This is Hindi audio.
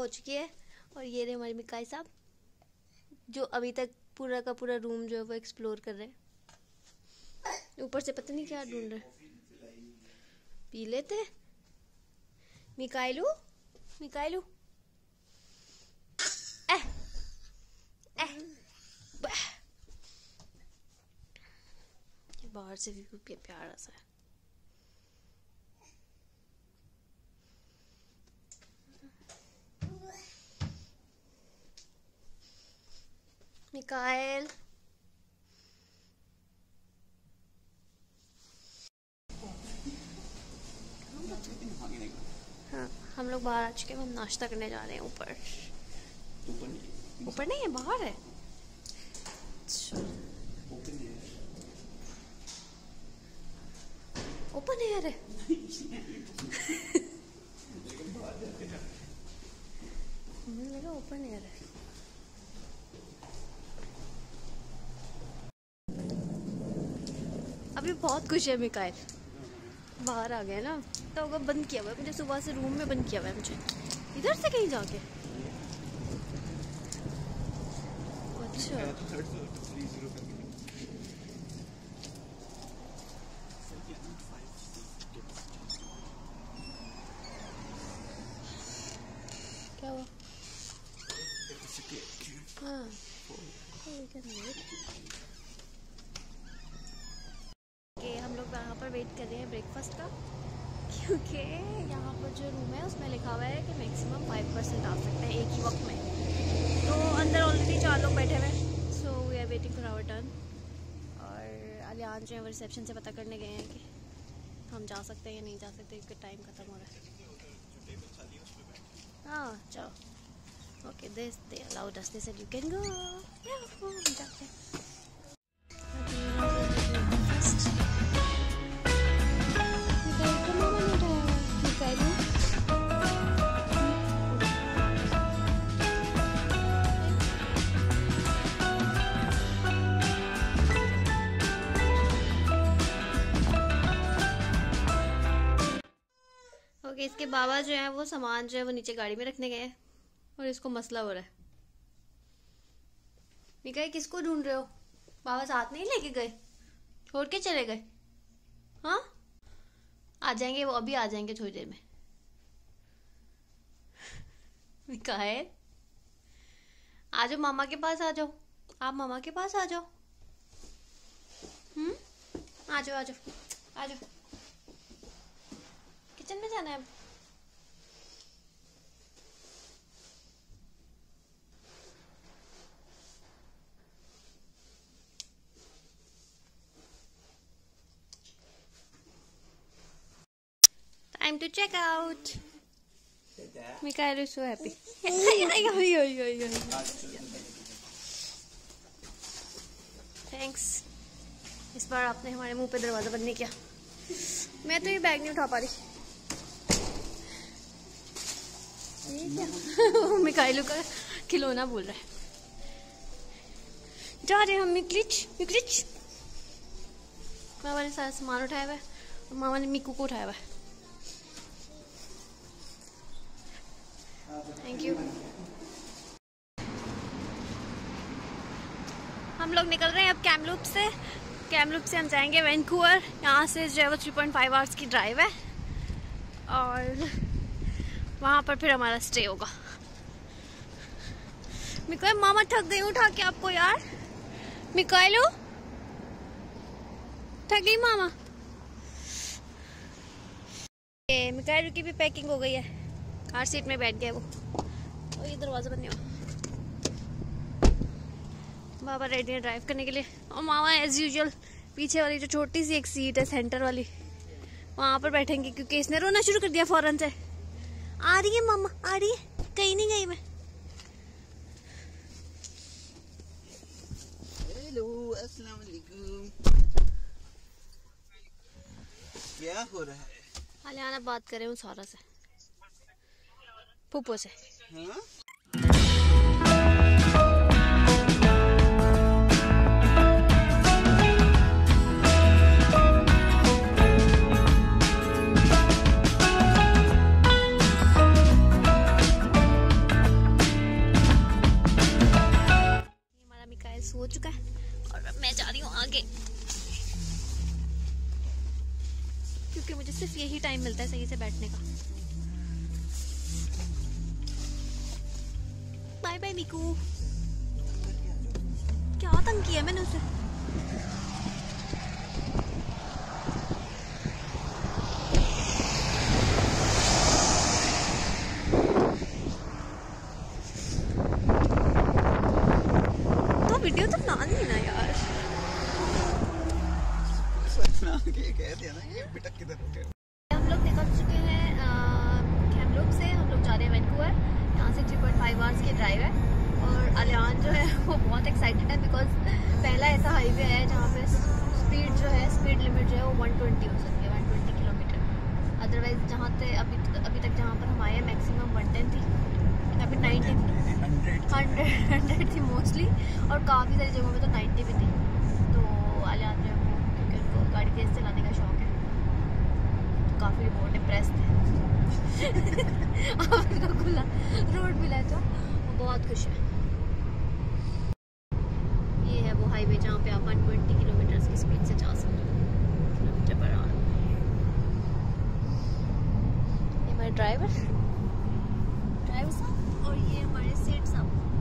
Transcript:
हो चुकी है और ये रहे हमारे मिकाई साहब जो अभी तक पूरा का पूरा रूम जो है वो एक्सप्लोर कर रहे हैं। ऊपर से पता नहीं क्या ढूंढ रहे। पी लेते हैं। मिकाइलू मिकाइलू बाहर से भी प्यारा सा है। मिकाएल हाँ, हम लोग बाहर आ चुके हैं। हम नाश्ता करने जा रहे हैं। ऊपर ऊपर नहीं है, बाहर है। ओपन एयर है। मुझे लगा ओपन एयर है। अभी बहुत खुश है मिकाइल। बाहर आ गया ना, तो होगा बंद किया हुआ है मुझे। सुबह से रूम में बंद किया हुआ है मुझे, इधर से कहीं जाके। अच्छा क्या हुआ? हाँ हम लोग यहाँ पर वेट कर रहे हैं ब्रेकफास्ट का, क्योंकि यहाँ पर जो रूम है उसमें लिखा हुआ है कि मैक्सिमम 5% आ सकते हैं एक ही वक्त में। तो अंदर ऑलरेडी 4 लोग बैठे हुए हैं। So we are waiting for our turn. और अलियान जो है वो रिसेप्शन से पता करने गए हैं कि हम जा सकते हैं या नहीं जा सकते, क्योंकि टाइम ख़त्म हो रहा है। हाँ जाओ। Okay they allowed us, they said you can go. या हम जाते हैं। ओके इसके बाबा जो है वो सामान जो है वो नीचे गाड़ी में रखने गए हैं और इसको मसला हो रहा है। मिकाई किसको ढूंढ रहे हो? बाबा साथ नहीं लेके गए, छोड़ के चले गए? हाँ आ जाएंगे वो, अभी आ जाएंगे थोड़ी देर में। मिकाई आ जाओ, मामा के पास आ जाओ। आप मामा के पास आ जाओ। आ जाओ आ जाओ आ जाओ। किचन में जाना है अब। Time to check out. Mikael is so happy. Thanks. इस बार आपने हमारे मुंह पे दरवाजा बंद नहीं किया। मैं तो ये बैग नहीं उठा पा रही। मिकाइलू का खिलौना बोल रहा है। जा रहे हम मिक्लिच। मामा ने सारा सामान उठाया हुआ है और मामा ने मिकू को उठाया हुआ है। Thank you. हम लोग निकल रहे हैं अब कैमलूप से। कैमलूप से हम जाएंगे वैंकूवर। यहाँ से जो है वो 3.5 आवर्स की ड्राइव है और वहाँ पर फिर हमारा स्टे होगा। मिकाइल मामा थक गई उठा के आपको यार। मिकाइलो थक गई मामा। मिकाइल की भी पैकिंग हो गई है, कार सीट में बैठ गया वो। और ये दरवाजा बंद नहीं हुआ। बाबा रेडी है ड्राइव करने के लिए और मामा एज यूजुअल पीछे वाली जो छोटी सी एक सीट है सेंटर वाली वहाँ पर बैठेंगे, क्योंकि इसने रोना शुरू कर दिया फौरन से। आ रही है मामा, आ रही है, कहीं नहीं गई मैं। हेलो अस्सलाम वालेकुम। क्या हो रहा है? अलियाना बात कर रहे हूँ सारा से, फूफो से। हाँ? सो चुका है और मैं जा रही हूँ आगे, क्योंकि मुझे सिर्फ यही टाइम मिलता है सही से बैठने का। Bye bye Miku. क्या तंग किया मैंने उसे? तो वीडियो तो बना दी ना यार। हम लोग निकल चुके हैं कैमरूप से। हम लोग जा रहे हैं वैंकूवर। यहाँ से 3.5 आवर्स की ड्राइव है। और अलियान जो है वो बहुत एक्साइटेड है, बिकॉज पहला ऐसा हाईवे है जहाँ पे स्पीड जो है, स्पीड लिमिट जो है वो 120 हो सकती है, 120 किलोमीटर। अदरवाइज जहाँ से अभी तक जहाँ पर हम आए हैं मैक्सिमम 110 थी, अभी 90 थी, 100 थी मोस्टली, और काफ़ी सारी जगहों में तो 90 भी थी। तो अलियान जो है वो, क्योंकि उनको गाड़ी तेज चलाने का शौक है, तो काफ़ी बहुत इम्प्रेस थे। आपको खुला रोड मिला है तो वो बहुत खुश है। ये है वो हाईवे जहाँ पे आप 120 किलोमीटर की स्पीड से जा सकते हो, किलोमीटर पर आवर। ये हमारे ड्राइवर साहब और ये हमारे सेठ साहब।